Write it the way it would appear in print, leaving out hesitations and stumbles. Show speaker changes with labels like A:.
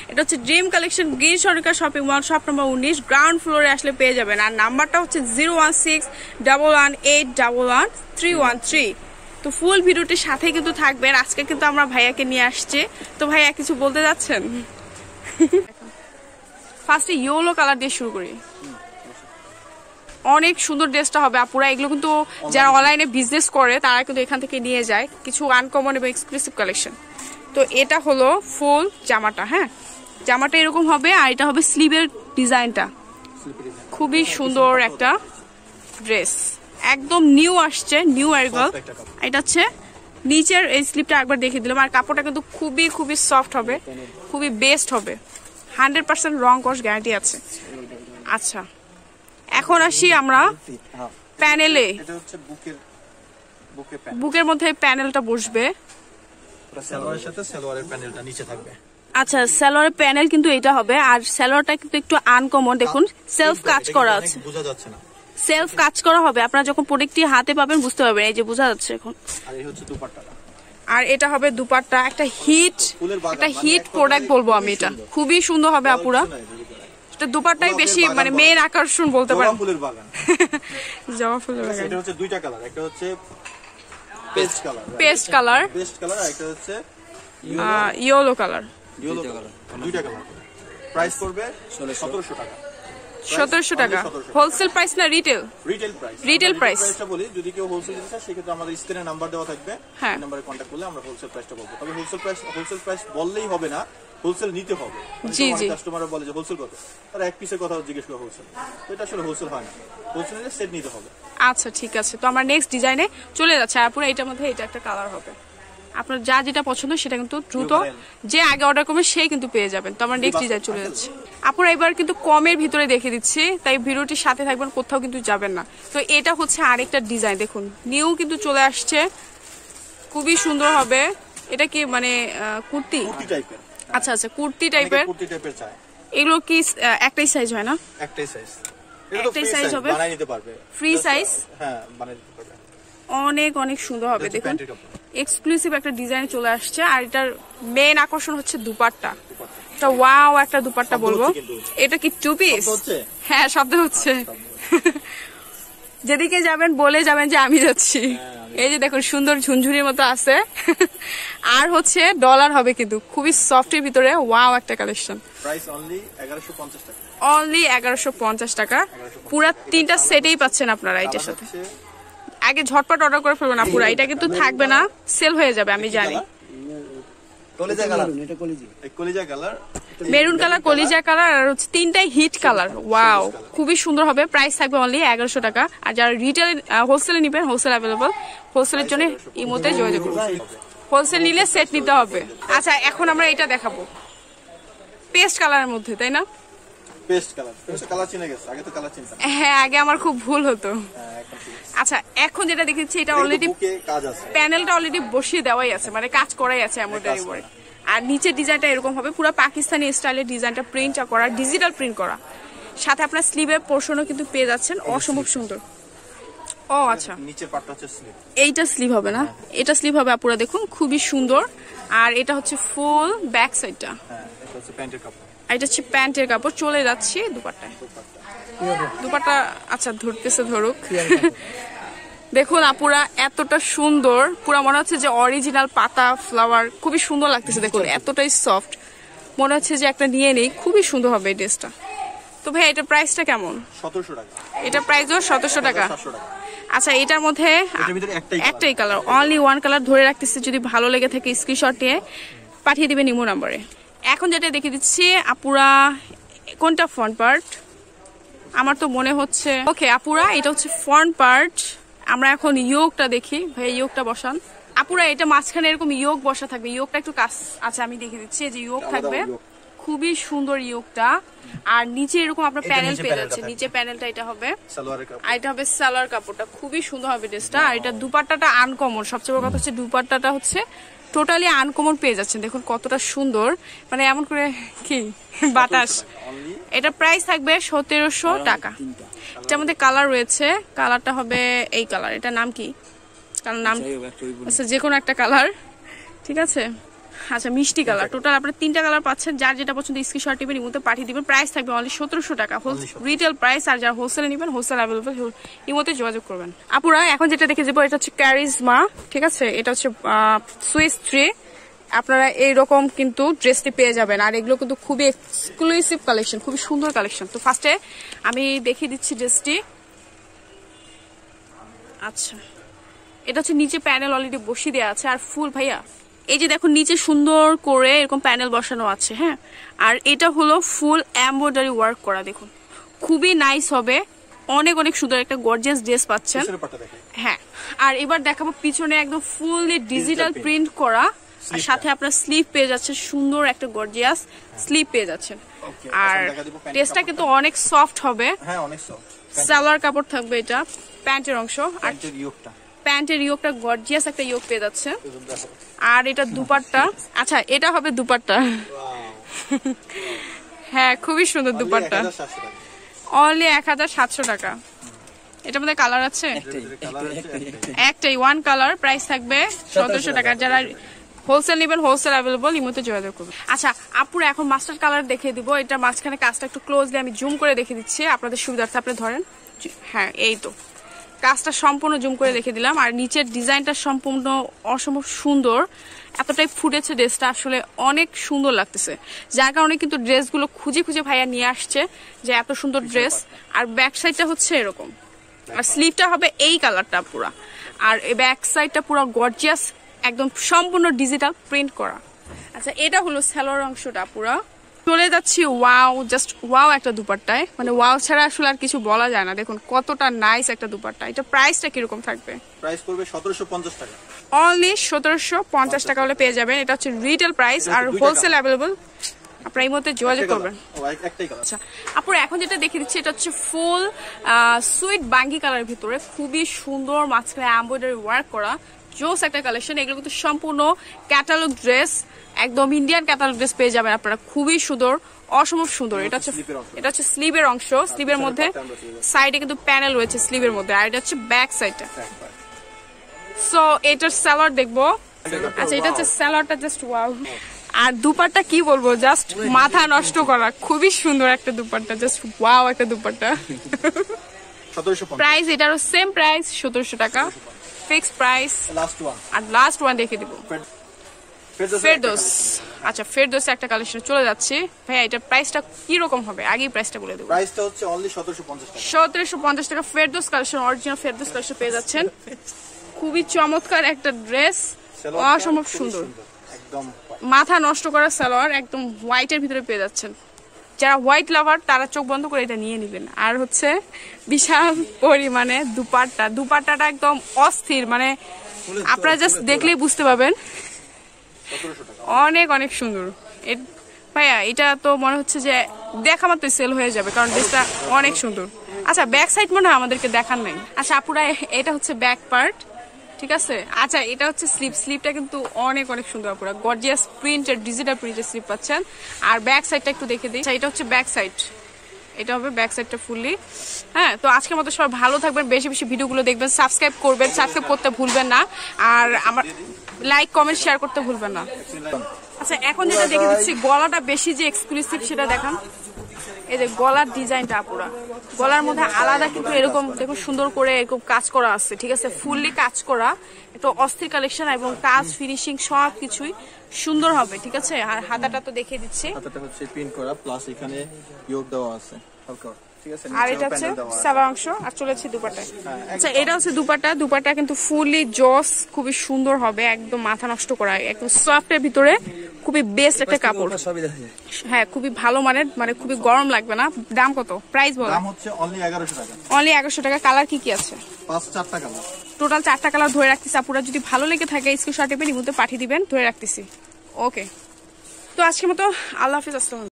A: এটা হচ্ছে dream collection, green Sarkar shopping mall, shop number 19, ground ফ্লোরে আসলে পেয়ে যাবেন। আর নাম্বারটা হচ্ছে 01611811313। তো ফুল ভিডিওটির সাথে কিন্তু থাকবেন। আজকে কিন্তু আমরা ভাইয়াকে নিয়ে আসছি। তো ভাইয়া কিছু বলতে যাচ্ছেন? ফার্স্টে ইয়েলো কালার দিয়ে শুরু করি। অনেক সুন্দর ড্রেসটা হবে আপুরা। এগুলো কিন্তু যারা অনলাইনে বিজনেস করে তারা কিন্তু এখান থেকে নিয়ে যায় কিছু আনকমন এবং এক্সক্লুসিভ কালেকশন। তো এটা হলো ফুল জামাটা, হ্যাঁ জামাটা এরকম হবে। আর এটা হবে স্লিভের ডিজাইনটা, খুবই সুন্দর একটা ড্রেস, একদম নিউ আসছে, নিউ অ্যারাইভাল। এটা হচ্ছে নিচের এই স্লিপটা একবার দেখে দিলাম। আর কাপড়টা কিন্তু খুবই খুবই সফট হবে, খুবই বেস্ট হবে, 100% রং কস গ্যারান্টি আছে। আচ্ছা এখন আসি আমরা প্যানেলে। বুকের মধ্যে প্যানেলটা বসবে। আচ্ছা সালোয়ারের প্যানেল কিন্তু এটা হবে। আর সালোয়ারটা কিন্তু একটু আনকমন, দেখুন সেলফ কাজ করা আছে, সেলফ কাজ করা হবে। আপনারা যখন প্রোডাক্টটি হাতে পাবেন বুঝতে পারবেন, এই যে বোঝা যাচ্ছে এখন। আর এটা হবে দুপাট্টা, একটা হিট প্রোডাক্ট বলবো আমি, এটা খুবই সুন্দর হবে আপুরা। এটা দুপাট্টাই বেশি মানে মেয়ের আকর্ষণ বলতে পারেন। জবা ফুলের বাগান। এটা হচ্ছে দুইটা কালার, একটা হচ্ছে পেস্ট কালার আর একটা হচ্ছে ইয়েলো কালার। দুইটা কালার। প্রাইস পড়বে 1700 টাকা। 1700 টাকা হোলসেল প্রাইস না রিটেল? রিটেল প্রাইসটা বলি, যদি কেউ হোলসেল নিতে চায় সেক্ষেত্রে আমাদের স্ক্রিনে নাম্বার দেওয়া থাকবে, এই নম্বরে কন্টাক্ট করলে আমরা হোলসেল প্রাইসটা বলবো। তবে হোলসেল প্রাইস বললেই হবে না, হোলসেল নিতে হবে। জি জি, কাস্টমাররা বলে যে হোলসেল কত, তারা এক পিসের কথা জিজ্ঞেস করে হোলসেল, তো এটা আসলে হোলসেল হয় না, হোলসেল নিলে সেট নিতে হবে। আচ্ছা ঠিক আছে, তো আমরা নেক্সট ডিজাইনে চলে যাচ্ছি। আর পুরো এটার মধ্যে এটা একটা কালার হবে। আপনার যা যেটা পছন্দ সেটা কিন্তু দ্রুত যে আগে অর্ডার করবে সেই কিন্তু পেয়ে যাবেন। তো আমরা নেক্সট ডিজাইন চলে যাচ্ছি। আপনারা এবার কিন্তু কমের ভিতরে দেখে দিচ্ছি, তাই ভিডিওটির সাথে থাকবেন, কোথাও কিন্তু যাবেন না। তো এটা হচ্ছে আরেকটা ডিজাইন, দেখুন নিউ কিন্তু চলে আসছে, খুবই সুন্দর হবে। এটা কি মানে কুর্তি টাইপের? আচ্ছা আচ্ছা কুর্তি টাইপের। এগুলো কি একটাই সাইজ হয় না? একটাই সাইজ হবে, বানাই নিতে পারবে, ফ্রি সাইজ। হ্যাঁ বানাই নিতে পারবে। অনেক অনেক সুন্দর হবে, দেখুন এক্সক্লুসিভ একটা ডিজাইন চলে আসছে। আর এটার মেইন আকর্ষণ হচ্ছে দুপাট্টা, এটা ওয়াও একটা দুপাট্টা বলবো। এটা কি টু পিস? হ্যাঁ শব্দ হচ্ছে। যেদিকে যাবেন বলে যাবেন যে আমি যাচ্ছি। এই যে দেখুন সুন্দর ঝুনঝুনির মতো আছে। আর হচ্ছে ডলার হবে কিন্তু খুবই সফটের ভিতরে, ওয়াও একটা কালেকশন। প্রাইস অনলি 1150 টাকা। অনলি 1150 টাকা। পুরা তিনটা সেটেই পাচ্ছেন আপনারা এটার সাথে। আগে ঝটপট অর্ডার করে ফেলবেন না, পুরা এটা কিন্তু থাকবে না, সেল হয়ে যাবে আমি জানি। মেরুন কালার, কলিজা কালার আর হচ্ছে তিনটাই হিট কালার, ওয়াও খুবই সুন্দর হবে। প্রাইস থাকবে অনলি 1100 টাকা। আর যারা রিটেল হোলসেলে নিবেন, হোলসেল অ্যাভেলেবল, হোলসেলের জন্য ইমোতে যোগাযোগ করুন। হোলসেল নিলে সেট নিতে হবে। আচ্ছা এখন আমরা এটা দেখাবো পেস্ট কালারের মধ্যে, তাই না? হ্যাঁ আগে আমার খুব ভুল হতো। আচ্ছা এখন যেটা দেখেছি এটা অলরেডি প্যানেলটা অলরেডি বসিয়ে দেওয়াই আছে, মানে কাজ করাই আছে এমব্রয়ডারি করে। আর নিচের ডিজাইনটা এরকম হবে, পুরো পাকিস্তানি স্টাইলের ডিজাইনটা প্রিন্টটা করা, ডিজিটাল প্রিন্ট করা। সাথে আপনার স্লিভের পোর্শনও কিন্তু পেয়ে যাচ্ছেন, অসম্ভব সুন্দর। ও আচ্ছা নিচের পার্টটা হচ্ছে স্লিভ, এইটা স্লিভ হবে না, এটা স্লিভ হবে আপুরা, দেখুন খুবই সুন্দর। আর এটা হচ্ছে ফুল ব্যাক সাইডটা, এটা হচ্ছে প্যান্টের কাপড়, এটা হচ্ছে প্যান্টের কাপড়। চলে যাচ্ছি দুপাট্টায়। দুপাট্টা আচ্ছা ধরতেছে, ধরুক। দেখুন আপুরা এতটা সুন্দর, পুরা মনে হচ্ছে যে অরিজিনাল পাতা ফ্লাওয়ার, খুবই সুন্দর লাগতেছে। দেখুন এতটাই সফট, মনে হচ্ছে যে একটা নিয়ে নেই, খুবই সুন্দর হবে এই ড্রেসটা। তো ভাই এটা প্রাইসটা কেমন? 1700 টাকা। এটা প্রাইসও 1700 টাকা। আচ্ছা এটার মধ্যে একটাই কালার, অনলি ওয়ান কালার ধরে রাখতেছি, যদি ভালো লেগে থাকে স্ক্রিনশট নিয়ে পাঠিয়ে দিবেন ইমো নাম্বারে। এখন যেটা দেখে দিচ্ছি আপুরা, কোনটা ফ্রন্ট পার্ট? আমার তো মনে হচ্ছে ওকে আপুরা এটা হচ্ছে ফ্রন্ট পার্ট। আমরা এখন ইয়োগটা দেখি, ভাই ইয়োগটা বসান আপুরা। এটা মাঝখানে এরকম ইয়োগ বসা থাকবে, ইয়োগটা একটু কাজ আছে আমি দেখে দিচ্ছি, যে ইয়োগ থাকবে, খুবই সুন্দর ইয়োগটা। আর নিচে এরকম আপনার প্যানেল পেয়ে যাচ্ছে, নিচে প্যানেলটা এটা হবে, আর এটা হবে সালোয়ার কাপড়টা, খুবই সুন্দর হবে ড্রেসটা। আর এটা দুপাট্টাটা আনকমন, সবচেয়ে বড় কথা হচ্ছে দুপাট্টাটা হচ্ছে টোটালি আনকমন পেয়ে যাচ্ছেন। দেখুন কতটা সুন্দর, মানে এমন করে কি বাতাস। এটা প্রাইস থাকবে 1700 টাকা। এটার মধ্যে কালার রয়েছে, কালারটা হবে এই কালার, এটা নাম কি কালার? নাম আচ্ছা যে কোনো একটা কালার, ঠিক আছে। আচ্ছা মিষ্টি কালার, টোটাল আপনারা 3টা কালার পাচ্ছেন। যার যেটা পছন্দ স্ক্রিনশট দিবেন, ইমোতে পাঠিয়ে দিবেন। প্রাইস থাকবে অনলি 1700 টাকা রিটেল প্রাইস। আর যারা হোলসেলে নেবেন, হোলসেল অ্যাভেলেবল, ইমোতে যোগাযোগ করবেন। আপুরা এখন যেটা দেখে যাবো, এটা হচ্ছে ক্যারিজমা, ঠিক আছে? এটা হচ্ছে সুইস 3। আপনারা এইরকম কিন্তু ড্রেসটি পেয়ে যাবেন। আর এগুলো কিন্তু খুবই এক্সক্লুসিভ কালেকশন, খুবই সুন্দর কালেকশন। তো ফার্স্টে আমি দেখিয়ে দিচ্ছি ড্রেসটি। আচ্ছা, এটা হচ্ছে নিচে প্যানেল অলরেডি বসিয়ে দেওয়া আছে। আর ফুল ভাইয়া এই যে দেখুন নিচে সুন্দর করে এরকম প্যানেল বসানো আছে, হ্যাঁ। আর এটা হলো ফুল এমব্রয়ডারি ওয়ার্ক করা, দেখুন খুবই নাইস হবে। অনেক অনেক সুন্দর একটা গর্জিয়াস ড্রেস পাচ্ছেন, হ্যাঁ। আর এবার দেখাবো পিছনে একদম ফুললি ডিজিটাল প্রিন্ট করা, আর সাথে আপনার স্লিভ পেয়ে যাচ্ছেন, সুন্দর একটা গর্জিয়াস স্লিভ পেয়ে যাচ্ছেন। আর ড্রেসটা কিন্তু অনেক সফট হবে,
B: হ্যাঁ অনেক সফট।
A: সালোয়ার কাপড় থাকবে, এটা প্যান্টের অংশ। আর প্যান্টের ইয়োগটা গর্জিয়াস একটা ইয়োগ পেয়ে যাচ্ছে। আর এটা দুপাট্টা, আচ্ছা এটা হবে দুপাট্টা, হ্যাঁ খুবই সুন্দর দুপাট্টা, অনলি 1700 টাকা। এটার মধ্যে কালার আছে একটাই, ওয়ান কালার, প্রাইস থাকবে 1700 টাকা। যারা হোলসেল নেবেন, হোলসেল অ্যাভেলেবল, ইমোতে যোগাযোগ করবেন। আচ্ছা আপুরা এখন মাস্টার কালার দেখিয়ে দিব। এটা মাঝখানে কাজটা একটু ক্লোজলি আমি জুম করে দেখিয়ে দিচ্ছি আপনাদের সুবিধার্থে। আপনি ধরেন, হ্যাঁ এই তো কাজটা সম্পূর্ণ জুম করে রেখে দিলাম। আর নিচের ডিজাইনটা সম্পূর্ণ অসম্ভব সুন্দর, এতটাই ফুটেছে ড্রেসটা, আসলে অনেক সুন্দর লাগতেছে। যার কারণে কিন্তু ড্রেসগুলো খুঁজে খুঁজে ভাইয়া নিয়ে আসছে যে এত সুন্দর ড্রেস। আর ব্যাক সাইডটা হচ্ছে এরকম, আর স্লিভটা হবে এই কালারটা পুরা। আর ব্যাক সাইডটা পুরো গর্জিয়াস, একদম সম্পূর্ণ ডিজিটাল প্রিন্ট করা। আচ্ছা এটা হলো সালোয়ার অংশটা পুরা। চলে যাচ্ছি ওয়াও, জাস্ট ওয়াও একটা দুপাট্টায়, মানে ওয়াও ছাড়া আসলে আর কিছু বলা যায় না। দেখুন কতটা নাইস একটা দুপাট্টা। এটা প্রাইসটা কিরকম থাকবে?
B: প্রাইস পড়বে 1750 টাকা,
A: অনলি 1750 টাকা হলে পেয়ে যাবেন। এটা হচ্ছে রিটেল প্রাইস, আর হোলসেল অ্যাভেলেবল, আপনারা এই মধ্যে যোগাযোগ করবেন। আচ্ছা আপুরা এখন যেটা দেখে দিচ্ছি, এটা হচ্ছে ফুল সুইট বাঙ্গি কালারের ভিতরে, খুবই সুন্দর মাঝখানে এমব্রয়ডারি ওয়ার্ক করা, জোস একটা কালেকশন। এগুলো কিন্তু সম্পূর্ণ ক্যাটালগ ড্রেস, একদম ইন্ডিয়ান ক্যাটালগ ড্রেস পেয়ে যাবেন আপনারা, খুবই সুন্দর, অসম্ভব সুন্দর। এটা হচ্ছে স্লিভের অংশ, স্লিভের মধ্যে সাইডে কিন্তু প্যানেল রয়েছে স্লিভের মধ্যে। আর এটা হচ্ছে ব্যাক সাইডটা। সো এটার সালোয়ার দেখবো। আচ্ছা এটা হচ্ছে সালোয়ারটা, জাস্ট ওয়াও। আর দুপাট্টা কি বলবো, জাস্ট মাথা নষ্ট করা, খুবই সুন্দর একটা দুপাট্টা, জাস্ট ওয়াও একটা দুপাট্টা। প্রাইস এটারও সেম প্রাইস 1700 টাকা ফিক্স প্রাইস। আর লাস্ট ওয়ান দেখে দিব, ফেরদৌস। আচ্ছা ফেরদৌসে একটা কালেকশন চলে যাচ্ছে ভাইয়া, এটা প্রাইসটা কি রকম হবে আগেই প্রাইসটা বলে দেব।
B: প্রাইসটা হচ্ছে অনলি 1750 টাকা।
A: 1750 টাকা Ferdous collection, original Ferdous collection পেয়ে যাচ্ছেন। খুবই চমৎকার একটা ড্রেস, অসম্ভব সুন্দর,
B: একদম
A: মাথা নষ্ট করা সালোয়ার, একদম হোয়াইটের ভিতরে পেয়ে যাচ্ছেন। যারা হোয়াইট লাভার তারা চোখ বন্ধ করে এটা নিয়ে নেবেন। আর হচ্ছে বিশাল পরিমাণে দুপাট্টাটা একদম অস্থির, মানে আপনারা জাস্ট দেখলেই বুঝতে পারবেন, অনেক অনেক সুন্দর। ভাইয়া এটা তো মনে হচ্ছে যে দেখা মাত্রই সেল হয়ে যাবে, কারণ ড্রেসটা অনেক সুন্দর। আচ্ছা ব্যাক সাইড মনে হয় আমাদেরকে দেখান নাই। আচ্ছা আপুরা এটা হচ্ছে ব্যাক পার্ট, ঠিক আছে। আচ্ছা এটা হচ্ছে স্লিভটা কিন্তু অনেক অনেক সুন্দর আপুরা, গর্জিয়াস প্রিন্টের ডিজিটাল প্রিন্টের স্লিভ পাচ্ছেন। আর ব্যাক সাইডটা একটু দেখে দিই। এটা হচ্ছে ব্যাক সাইড, এটা হবে ব্যাক সাইডটা ফুললি, হ্যাঁ। তো আজকের মতো সবাই ভালো থাকবেন, বেশি বেশি ভিডিওগুলো দেখবেন, সাবস্ক্রাইব করবেন, সাবস্ক্রাইব করতে ভুলবেন না, আর আমার লাইক কমেন্ট শেয়ার করতে ভুলবেন না। আচ্ছা এখন যেটা দেখে দিচ্ছি, গলাটা বেশি যে এক্সক্লুসিভ সেটা দেখান। এই যে গলার ডিজাইনটা পুরা, গলার মধ্যে আলাদা কিন্তু এরকম দেখুন সুন্দর করে এরকম কাজ করা আছে, ঠিক আছে, ফুললি কাজ করা, একটু অস্থির কালেকশন, এবং কাজ ফিনিশিং সব কিছুই সুন্দর হবে, ঠিক আছে। আর হাতাটা তো দেখিয়ে দিচ্ছি,
B: হাতাটা হচ্ছে প্রিন্ট করা, প্লাস এখানে ইয়োগ দেওয়া আছে হালকা, ঠিক আছে।
A: আর এটা হচ্ছে সালোয়ার অংশ, আর চলেছে দুপাট্টায়। আচ্ছা এটা হচ্ছে দুপাট্টা কিন্তু ফুললি জস, খুবই সুন্দর হবে, একদম মাথা নষ্ট করা, একদম সফটের ভিতরে, খুবই বেস্ট একটা কাপড়, হ্যাঁ খুবই ভালো মানের, মানে খুবই গরম লাগবে না। দাম কত? প্রাইস বলো।
B: দাম হচ্ছে অনলি 1100 টাকা।
A: অনলি 1100 টাকা। কালার কি কি আছে?
B: 4টা কালার,
A: টোটাল 4টা কালার ধরে রাখতেছি। আপুরা যদি ভালো লেগে থাকে স্ক্রিনশট টিপে নিতে পাঠিয়ে দিবেন, ধরে রাখতেছি। ওকে, তো আজকের মতো আল্লাহ হাফেজ, আসসালাম।